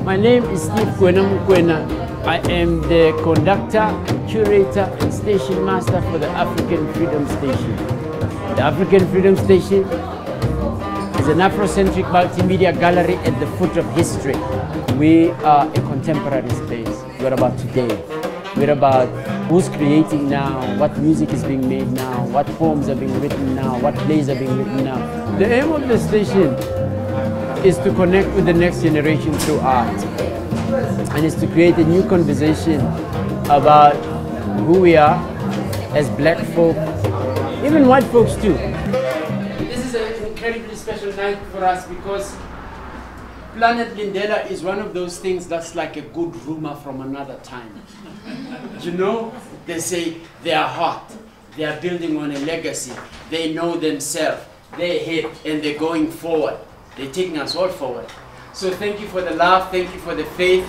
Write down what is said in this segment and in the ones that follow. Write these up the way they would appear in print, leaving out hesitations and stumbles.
My name is Steve Kwena. I am the conductor, curator, and station master for the Afrikan Freedom Station. The Afrikan Freedom Station is an afrocentric multimedia gallery at the foot of history. We are a contemporary space. We're about today. We're about who's creating now, what music is being made now, what poems are being written now, what plays are being written now. The aim of the station is to connect with the next generation through art, and is to create a new conversation about who we are as black folk, even white folks too. This is an incredibly special night for us because Planet Lindela is one of those things that's like a good rumor from another time. You know, they say they are hot, they are building on a legacy, they know themselves, they're hip, and they're going forward. They're taking us all forward. So thank you for the love, thank you for the faith.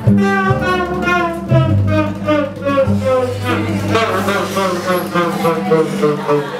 Thank you.